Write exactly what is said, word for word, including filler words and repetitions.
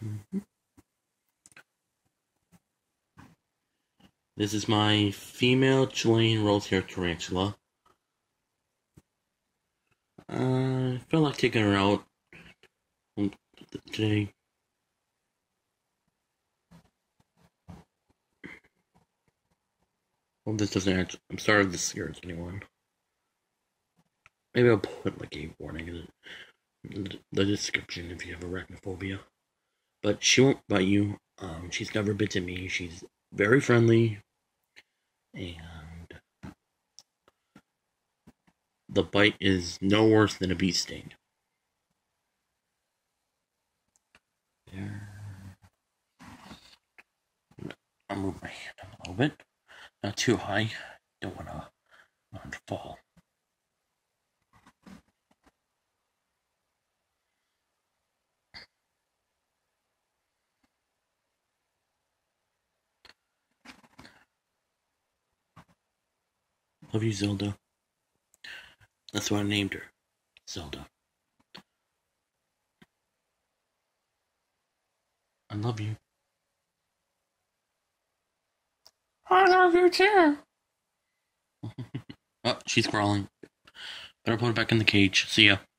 Mm-hmm. This is my female Chilean rose-haired tarantula. Uh, I felt like taking her out today. Hope this doesn't answer. I'm sorry if this scares anyone. Maybe I'll put like a warning in the description if you have arachnophobia. But she won't bite you. Um, she's never bitten me. She's very friendly, and the bite is no worse than a bee sting. There. I'll move my hand a little bit. Not too high. Don't want to, want to fall. Love you, Zelda. That's what I named her. Zelda. I love you. I love you too. Oh, she's crawling. Better put her back in the cage. See ya.